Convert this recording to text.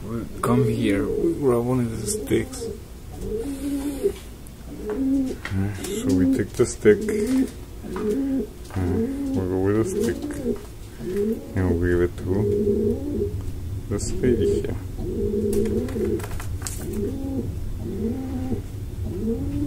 we come here, we grab one of the sticks. So we take the stick, we'll go with the stick, and we'll give it to this lady here.